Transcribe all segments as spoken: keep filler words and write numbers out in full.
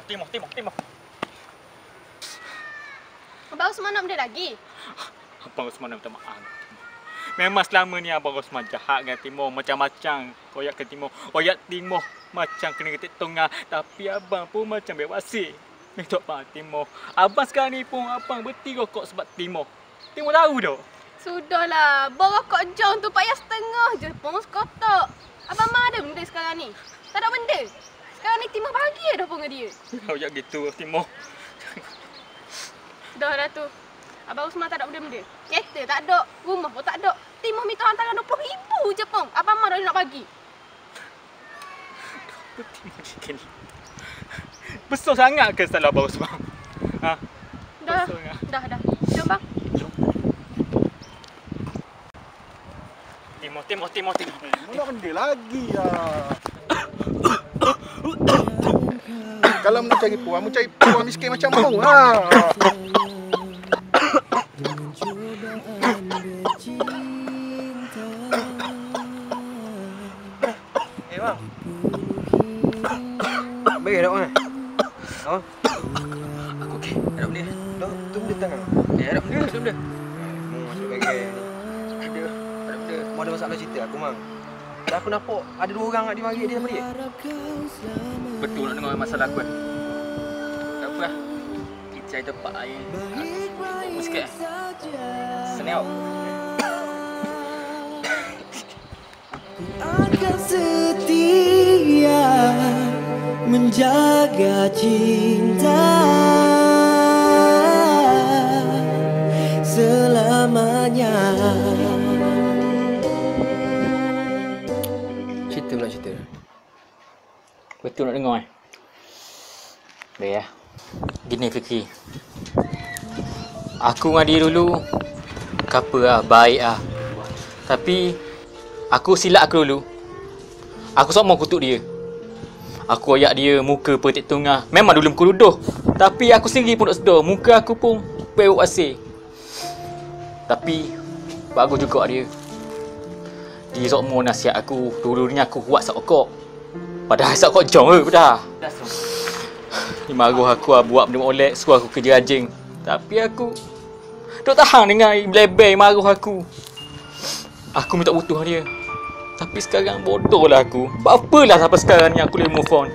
Timoh, Timoh, Timoh. Abang Osman nak benda lagi? Abang Osman nak minta maaf. Memang selama ni Abang Osman jahat dengan Timoh. Macam-macam koyak ke Timoh. Koyak Timoh macam kena ketik tongah. Tapi abang pun macam bewasih. Minta maaf Timoh. Abang sekarang ni pun abang berhenti rokok sebab Timoh. Timoh tahu tak? Sudahlah. Berokok jauh tu payah setengah je pun sekotak. Abang mah ada benda sekarang ni? Tak ada benda. Sekarang ni Timoh bahagia dah pun dengan dia. Koyak gitu Timoh. Dah dah tu. Abang Usman tak ada benda-benda. Kereta tak ada. Rumah pun tak ada. Timoh minta hantaran dua puluh ribu je pun. Abang mah dah nak bagi. Timoh macam ni. Besar sangat ke salah Abang Usman? Ha? Dah. Dah dah. Jom bang. Jom. Timoh, Timoh, Timoh, Timoh. Mana benda lagi ya? Kalau mu cari puan, mu cari puan miskin macam mau ha. Eh bang. Baik dak bang. Oh. Aku okey. Ada benda. Dah tu benda tangan. Eh ada benda, ada benda. Mu masuk bagi ni. Ada. Ada benda. Mau ada masalah cerita aku mang. Dah aku nampak ada dua orang nak dimari dia sama dia. Betul nak dengar masalah aku. Tak apa lah. Kita cari tempat air. Aku sikit eh. Senang. Akan setia menjaga cinta selamanya. Cerita nak cerita. Betul nak dengar eh. Baik ya. Gini Fikri. Aku dengan dia dulu couple lah, baik lah. Tapi aku silap aku dulu. Aku sok mau kutuk dia. Aku ayak dia muka petik tengah. Memang dulu muka luduh. Tapi aku sendiri pun tak sedar muka aku pun pewok asing. Tapi bagus juga dia. Dia sok mau nasihat aku. Dulu-dulunya aku kuat sak okok. Padahal sak okok jong ke dah. Dia marah aku lah buat benda molek, suruh aku kerja anjing. Tapi aku tak tahan dengan lebay marah aku. Aku minta butuh dia. Tapi sekarang bodoh lah aku. Buat apalah sampai sekarang ni aku boleh move on.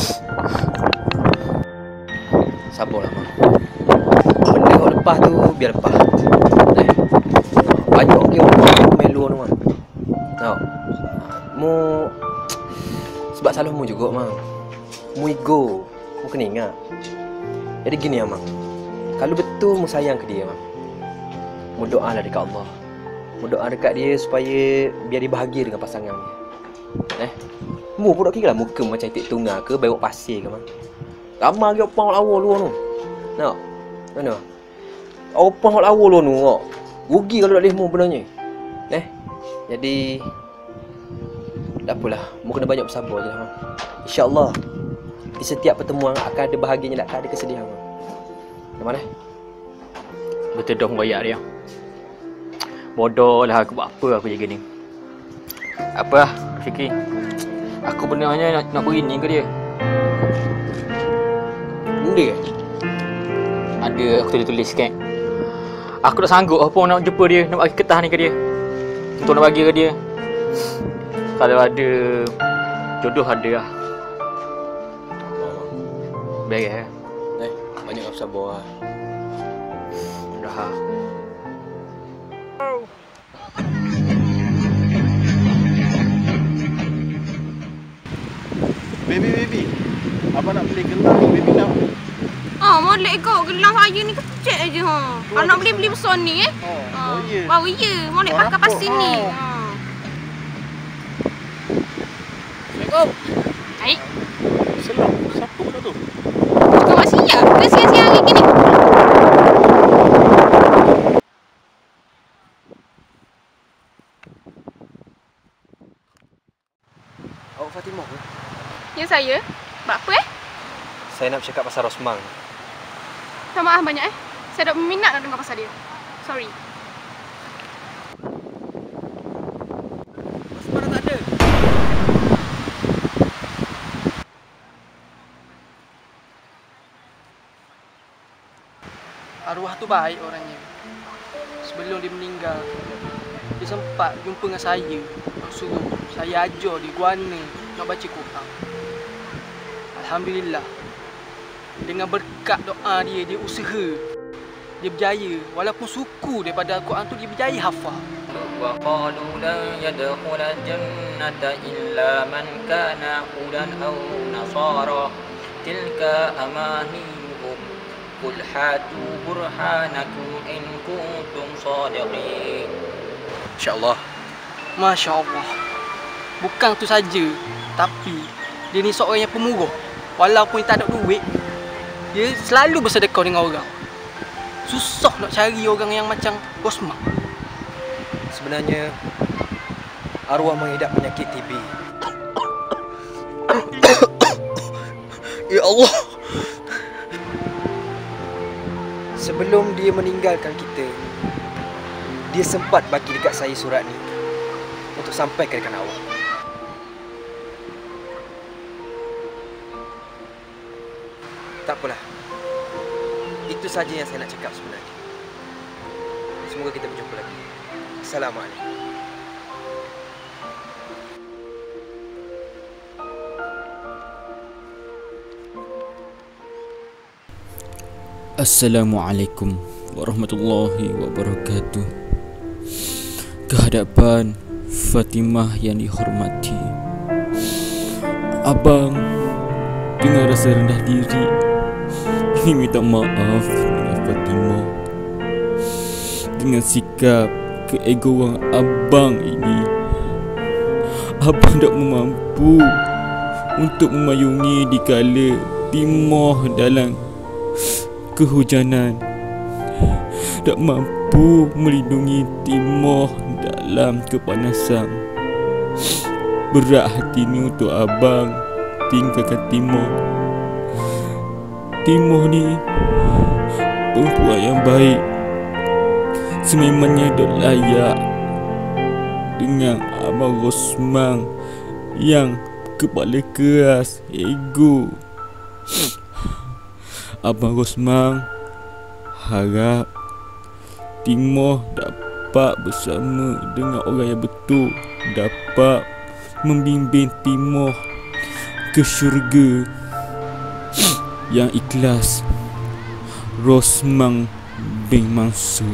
Sabarlah mak. Benda kau lepas tu biar lepas. Eh. Banyak ke orang melu tu mak. Tahu. Mu sebab salah mu juga mak. Mu ego. Mu kena ingat. Jadi gini ya mak. Kalau betul mu sayang ke dia mak. Mu doalah dekat Allah. Mu doa dekat dia supaya biar dia bahagia dengan pasangannya. Eh. Mu pun tak kira lah muka macam titik tunggal ke bewok pasir ke mak. Ramai lagi opang lawa luar tu. Nak? Mana? Opang lawa luar tu kok. Rugi kalau tak boleh mu benarnya. Eh. Jadi tak apalah, mu kena banyak bersabar je lah mak. InsyaAllah di setiap pertemuan akan ada bahagianya, tak ada kesedihan mak. Macam mana? Betul dah wayak dia. Bodoh lah aku buat apa aku jaga ni. Apa lah Fikri. Aku benarnya nak, nak berini ke dia. Benda ke? Ada aku tulis-tulis sikit. Aku tak sanggup apa nak jumpa dia, nak bagi ketah ni ke dia. Untuk nak bagi ke dia. Kalau ada jodoh ada lah. Beres eh. Eh, banyak bersabar lah. Dah lah. Baby baby. Abang nak beli gelang baby nak. Ah, molek kau. Gelang saya ni kecil aje ha. Kalau nak beli beli besar ni eh. Oh, Ah, oh ya. baru ya. Molek Oh, pakai pas nampak, sini. oh. Ha. Assalamualaikum. Baik. Selam. Siapa pula tu? Kau mak siap ke siang-siang hari gini? Awak Fatimah ke? Ya saya. Buat apa eh? Saya nak bercakap pasal Rosman. Minta maaf banyak eh. Saya tak berminat nak dengar pasal dia. Sorry. Rosman dah tak ada. arwah tu baik orangnya. Sebelum dia meninggal, dia sempat jumpa dengan saya. Nak suruh saya ajar dia guana nak baca Quran. Alhamdulillah, dengan berkat doa dia, dia usaha, dia berjaya. Walaupun suku daripada Al-Quran tu, dia berjaya hafal. وقالوا لا يدخل الجنة إلا من كان هودا أو نصارى تلك أمانيهم قل هاتوا برهانكم إن كنتم صادقين. InsyaAllah. Masya Allah. Bukan tu saja, tapi dia ni seorang yang pemurah. Walaupun tak ada duit, dia selalu bersedekah dengan orang. Susah nak cari orang yang macam Rosman. Sebenarnya arwah mengidap penyakit T B. Ya Allah. Sebelum dia meninggalkan kita, dia sempat bagi dekat saya surat ni untuk sampai ke dekat awak. Tak apalah. Itu saja yang saya nak cakap sebenarnya. Semoga kita berjumpa lagi. Assalamualaikum. Assalamualaikum warahmatullahi wabarakatuh. Kehadapan Fatimah yang dihormati, abang dengan rasa rendah diri ingin minta maaf dengan Fatimah dengan sikap keegoan abang ini. Abang tak mampu untuk memayungi di kala Timor dalam kehujanan, tak mampu melindungi Timor dalam kepanasan. Berat hati ni untuk abang tinggalkan Timor. Timor ni perempuan yang baik, sememangnya dok layak dengan Abang Rosman yang kepala keras, ego. Abang Rosman harap Timor dapat bersama dengan orang yang betul, dapat membimbing Timor ke syurga yang ikhlas. Rosman bin Mansur.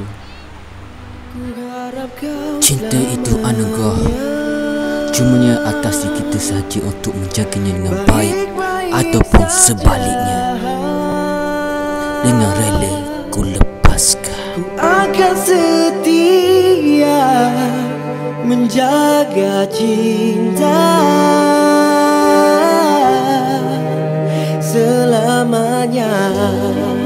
Cinta itu anugerah, cumanya atasi kita sahaja untuk menjaganya dengan baik, ataupun sebaliknya dengan rela ku lepaskan. Ku akan setia menjaga cinta selamanya.